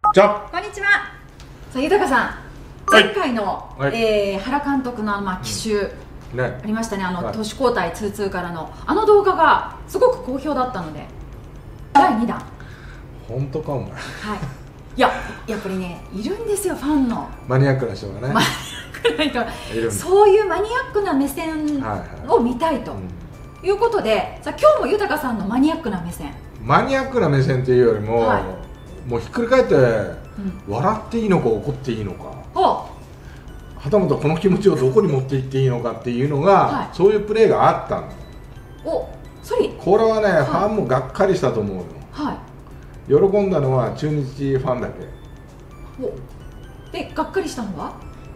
じゃこんにちは。さあ、豊さん、前回の、原監督の奇襲、ありましたね。投手交代 2-2 からの動画がすごく好評だったので、第2弾。 本当かお前。 はい。いや、やっぱりね、いるんですよ、ファンのマニアックな人がね。 マニアックな人、そういうマニアックな目線を見たいということで、さあ今日も豊さんのマニアックな目線。 マニアックな目線というよりも、もうひっくり返って、笑っていいのか怒っていいのか、はたまたこの気持ちをどこに持っていっていいのかっていうのが、そういうプレーがあったんだ。これはね、ファンもがっかりしたと思うよ。喜んだのは中日ファンだけで、がっかりしたのは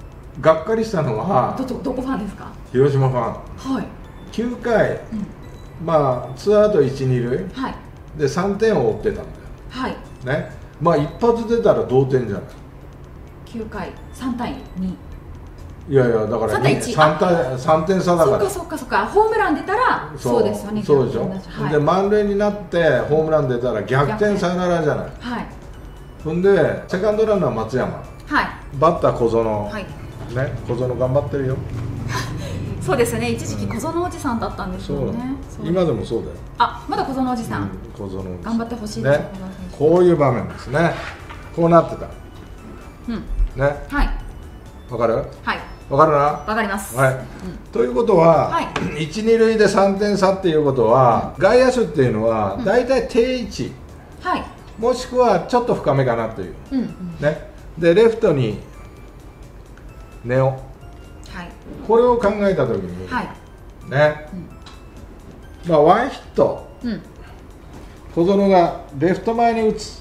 どこファンですか？ 広島ファン。9回、まあツーアウト1、2塁で3点を追ってたんだよね。まあ一発出たら同点じゃない。 9回3対2。 いやいや、だから3点差だから。 そっか、ホームラン出たらそうですよね。 そうでしょ。で満塁になってホームラン出たら逆転サヨナラじゃない。ほんでセカンドランナー松山、バッター小園、小園頑張ってるよ。 そうですね、一時期小園おじさんだったんですよね。 今でもそうだよ。 まだ小園おじさん、頑張ってほしいですね。 こういう場面ですね。こうなってたね。わかる？わかるな？ わかります。 ということは、1、2塁で3点差っていうことは、外野手っていうのは大体定位置、もしくはちょっと深めかなというね。でレフトに根尾、これを考えたときにね、まあワンヒット、小園がレフト前に打つ、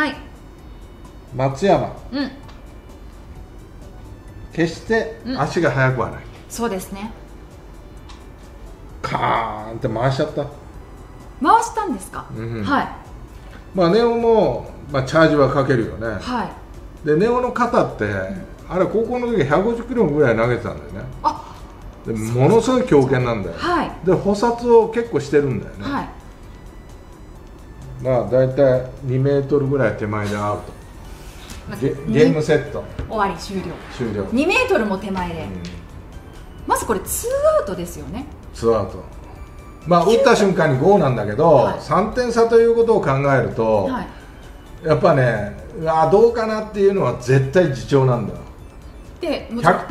松山、決して足が速くはない。 そうですね。 カーンって回しちゃった。 回したんですか？ まあ根尾もチャージはかけるよね。で根尾の肩ってあれ高校の時150キロぐらい投げてたんだよね。でものすごい強肩なんだよ。で補殺を結構してるんだよね。まあ大体2メートルぐらい手前でアウト。ゲームセット終わり、終了。2メートルも手前で、まずこれツーアウトですよね。 ツーアウト、まあ打った瞬間に5なんだけど、3点差ということを考えると、やっぱね、どうかなっていうのは絶対自重なんだよ。で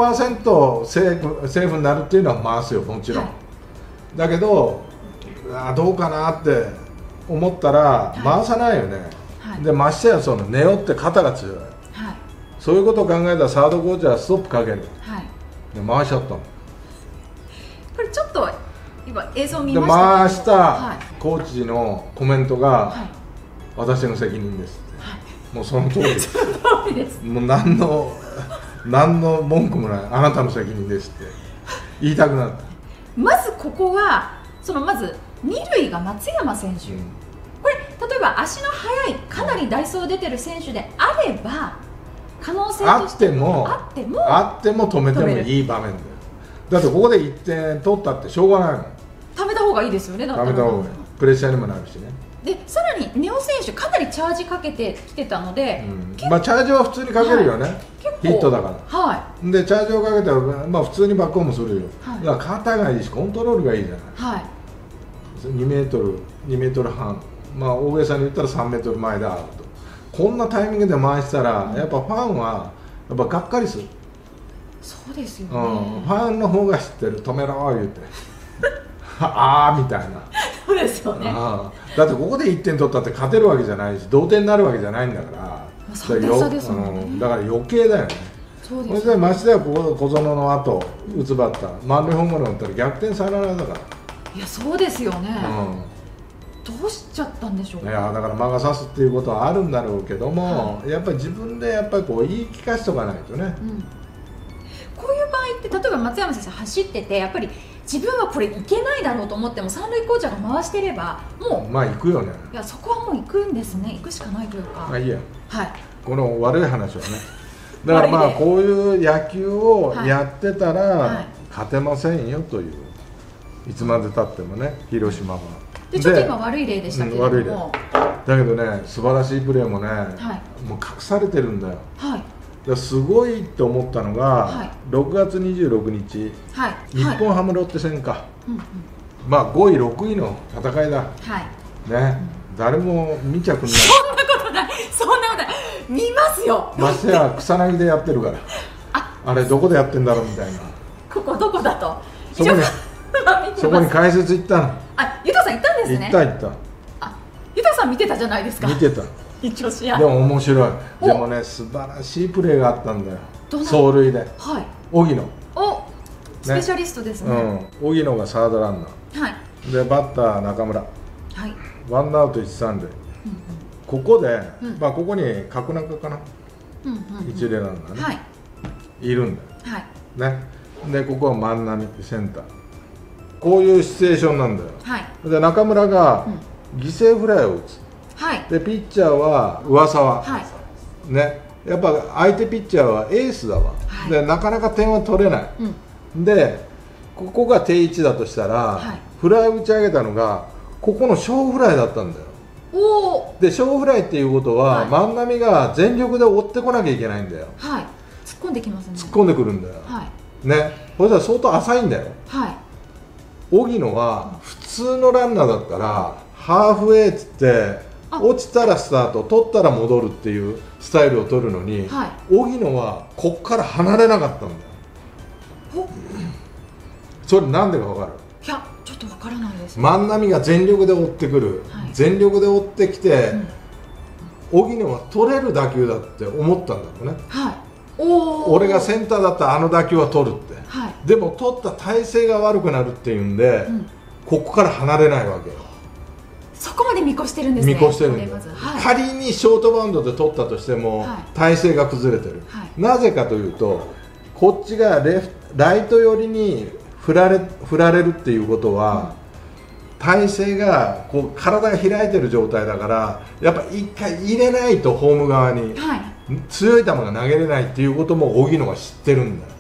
100% セーフになるっていうのは回すよ、もちろん。だけどどうかなって思ったら回さないよね。でましてやその根尾って肩が強い、そういうことを考えたらサードコーチはストップかける、で回しちゃったの。 これちょっと今映像見ましたで回したコーチのコメントが、私の責任ですって、もうその通りです。もう何の文句もない、あなたの責任ですって言いたくなった。 まずここはまず二塁が松山選手、これ例えば足の速いかなりダイソー出てる選手であれば可能性としてあっても止めてもいい場面だよ。だってここで1点取ったってしょうがないもん。貯めた方がいいですよね。だったら貯めた方がいい、プレッシャーにもなるしね。 でさらに根尾選手かなりチャージかけてきてたので、 まあチャージは普通にかけるよね、ヒットだから。でチャージをかけたら、まあ普通にバックホームするよ。だから肩がいいしコントロールがいいじゃない。2メートル半、まあ大げさに言ったら3メートル前でアウト。こんなタイミングで回したら、やっぱファンはやっぱがっかりする。 そうですよね。 ファンの方が知ってる、止めろ言うてああみたいな。 そうですよね。 だってここで1点取ったって勝てるわけじゃないし、同点になるわけじゃないんだから、だから余計だよね。それでましてや小園の後打つバッター満塁ホームラン打ったら逆転サヨナラだから。 いやそうですよね。どうしちゃったんでしょうか。 いやだから魔が差すっていうことはあるんだろうけども、やっぱり自分でやっぱりこう言い聞かせとかないとね。 こういう場合って例えば松山先生走っててやっぱり自分はこれいけないだろうと思っても三塁コーチャーが回してればもうまあ行くよね。 いやそこはもう行くんですね。行くしかないというか。 まあいいや。この悪い話はね。だからまあこういう野球をやってたら勝てませんよという。いつまでたってもね、広島は。 でちょっと今悪い例でしたけれども、 だけどね、素晴らしいプレーもね、もう隠されてるんだよ。すごいと思ったのが、6月26日、日本ハムロッテ戦か、まあ5位、6位の戦いだ、ね、誰も見ちゃくんない。 そんなことない、そんなことない、見ますよ。 ましてや草薙でやってるから、あれどこでやってんだろうみたいな。 ここどこだと、 そこに解説行ったの。 ゆたさん行ったんですね。 行った。 ゆたさん見てたじゃないですか。 見てた。 一応試合。 でも面白い。でもね、素晴らしいプレーがあったんだよ。走塁で。荻野。 スペシャリストですね。 荻野がサードランナー。でバッター中村。ワンアウト一三塁。ここで、まあここに角中かな。一塁ランナーね。いるんだよ。ね。でここは万波センター。こういうシチュエーションなんだよ。で中村が犠牲フライを打つ。でピッチャーは上沢。ね。やっぱ相手ピッチャーはエースだわ。でなかなか点は取れない。でここが定位置だとしたら、フライを打ち上げたのがここの小フライだったんだよ。で小フライっていうことは、万波が全力で追ってこなきゃいけないんだよ。 突っ込んできますね。 突っ込んでくるんだよ。ね。そしたら相当浅いんだよ。荻野は普通のランナーだったらハーフウェイっつって落ちたらスタート、取ったら戻るっていうスタイルを取るのに、荻野はこっから離れなかったんだよ。それなんでか分かる？ いや、ちょっと分からないです。 万波が全力で追ってくる、全力で追ってきて、荻野は取れる打球だって思ったんだろうね。俺がセンターだったらあの打球は取るって、でも取った体勢が悪くなるっていうんで、ここから離れないわけよ。 そこまで見越してるんですね。 見越してるんだよ。仮にショートバウンドで取ったとしても、体勢が崩れてる。なぜかというと、こっちがライト寄りに振られるっていうことは、体勢がこう体が開いてる状態だから、やっぱ一回入れないとホーム側に強い球が投げれないっていうことも荻野が知ってるんだよ。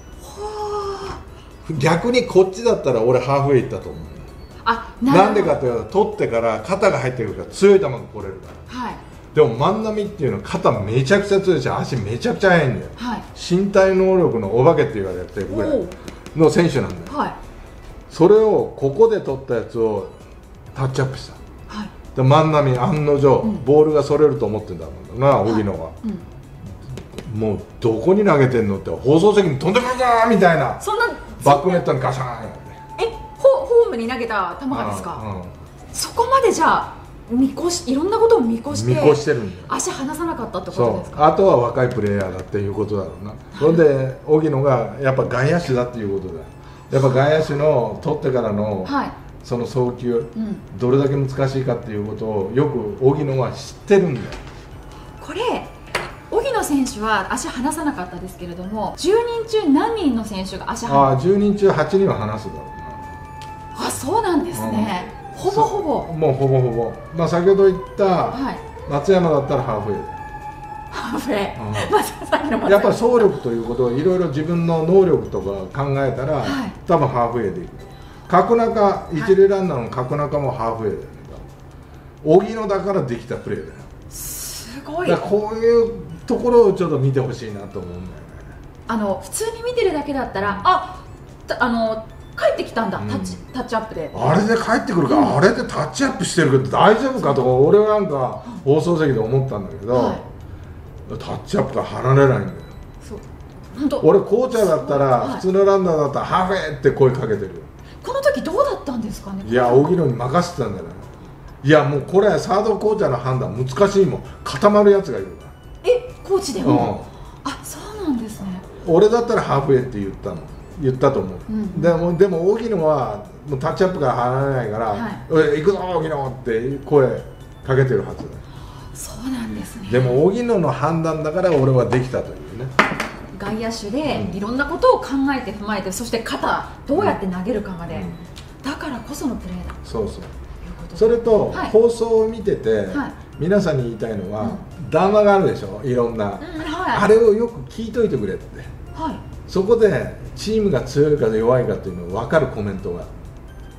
逆にこっちだったら俺ハーフウェイいったと思う。なんでかというと、取ってから肩が入ってくるから強い球が来れるから。でも万波っていうのは肩めちゃくちゃ強いし、足めちゃくちゃ速いんだよ。身体能力のお化けって言われてるぐらいの選手なんだよ。それをここで取ったやつをタッチアップした。で万波案の定、ボールがそれると思ってんだもんな、荻野が。もうどこに投げてんのって放送席に飛んでくるぞみたいな、バックネットにガシャーン。 ホームに投げた球がですか？そこまでじゃあいろんなことを見越してるんだよ。足離さなかったってことですか？ あとは若いプレイヤーだっていうことだろうな。それで荻野がやっぱ外野手だっていうことだ。やっぱ外野手の取ってからのその送球、どれだけ難しいかっていうことをよく荻野は知ってるんだよ。 これ荻野選手は足離さなかったですけれども、10人中何人の選手が足離す？ 10人中8人は離すだろうな。 そうなんですね。ほぼほぼ。 もうほぼほぼ。まあ先ほど言った松山だったらハーフウェイ。 ハーフウェイ。 やっぱり走力ということをいろいろ自分の能力とか考えたら、多分ハーフウェイでいく。角中、一塁ランナーの角中もハーフウェイだよね。荻野だからできたプレーだよ。 すごい。 こういうところをちょっと見てほしいなと思うんだよね。 普通に見てるだけだったら、帰ってきたんだ、タッチアップで。 あれで帰ってくるか、あれでタッチアップしてるけど大丈夫かとか、俺はなんか放送席で思ったんだけど、タッチアップが離れないんだよ。俺コーチャーだったら、普通のランナーだったらハーフウェイって声かけてるよ。 この時どうだったんですかね。 いや、荻野に任せてたんだよね。いや、もうこれサードコーチャーの判断難しいもん。固まるやつがいるから。 コーチでも、そうなんですね。 俺だったらハーフウェイって言ったと思う。でも荻野はもうタッチアップから離れないから「行くぞ荻野!」って声かけてるはずだ。 そうなんですね。 でも荻野の判断だから俺はできたというね。 外野手でいろんなことを考えて踏まえて、そして肩どうやって投げるかまで、だからこそのプレーだ。 そうそう。それと放送を見てて皆さんに言いたいのは、談話があるでしょ、いろんな。あれをよく聞いといてくれって。そこでチームが強いか弱いかっていうのが分かるコメントが。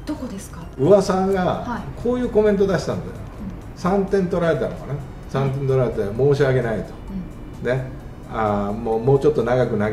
どこですか？ 噂がこういうコメント出したんだよ、3点取られたのかな、3点取られて申し訳ないと、ね、もうちょっと長く投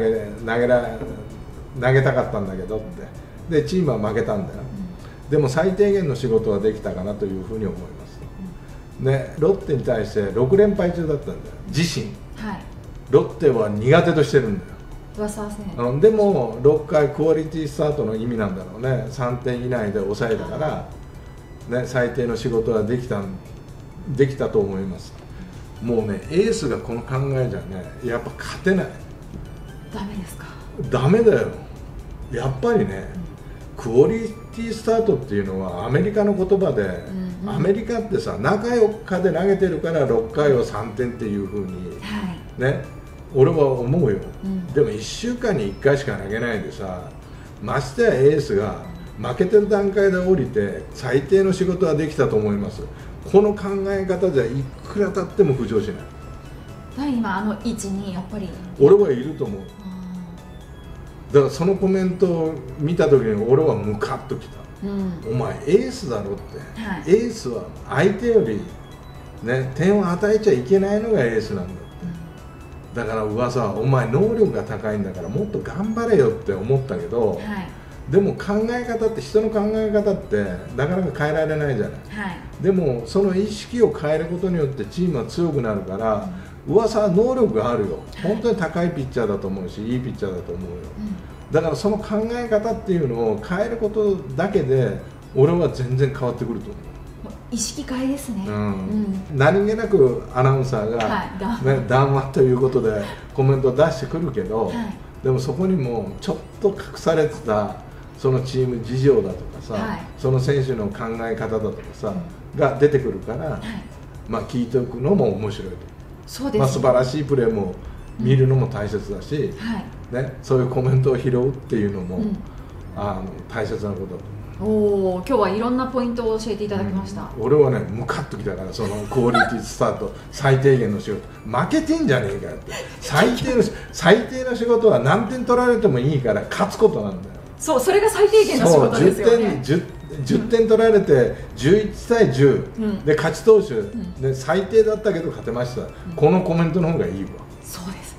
げたかったんだけどって、でチームは負けたんだよ、でも最低限の仕事はできたかなというふうに思います、ね、ロッテに対して6連敗中だったんだよ自身、ロッテは苦手としてるんだよ。でも6回クオリティスタートの意味なんだろうね、3点以内で抑えたから、ね、最低の仕事はできたと思います。もうね、エースがこの考えじゃね、やっぱ勝てない。 ダメですか？ ダメだよ。やっぱりね、クオリティスタートっていうのはアメリカの言葉で、アメリカってさ、中4日で投げてるから6回を3点っていうふうに、ね、俺は思うよ、でも1週間に1回しか投げないでさ、ましてやエースが負けてる段階で降りて最低の仕事はできたと思います。この考え方じゃいくら経っても浮上しない。 今位置にやっぱり俺はいると思う。だからそのコメントを見た時に俺はムカッときた、お前エースだろって、エースは相手より、ね、点を与えちゃいけないのがエースなんだって、だから噂はお前能力が高いんだからもっと頑張れよって思ったけど、でも考え方って人の考え方ってなかなか変えられないじゃない、でもその意識を変えることによってチームは強くなるから、噂は能力があるよ、本当に高いピッチャーだと思うしいいピッチャーだと思うよ、だからその考え方っていうのを変えることだけで俺は全然変わってくると思う。 意識変えですね、 何気なくアナウンサーが、談話ということでコメントを出してくるけど、でもそこにもちょっと隠されてたそのチーム事情だとかさ、その選手の考え方だとかさ、が出てくるから、聞いておくのも面白いと。そうですね、素晴らしいプレーも見るのも大切だし、ね、そういうコメントを拾うっていうのも、大切なことだと思う。 今日はいろんなポイントを教えていただきました、 俺はねムカッときたから、そのクオリティスタート最低限の仕事負けてんじゃねえかよって、最低の仕事は何点取られてもいいから勝つことなんだよ。 それが最低限の仕事ですよね。 10点取られて11対10、で勝ち投手、で最低だったけど勝てました、このコメントの方がいいわ。 そうです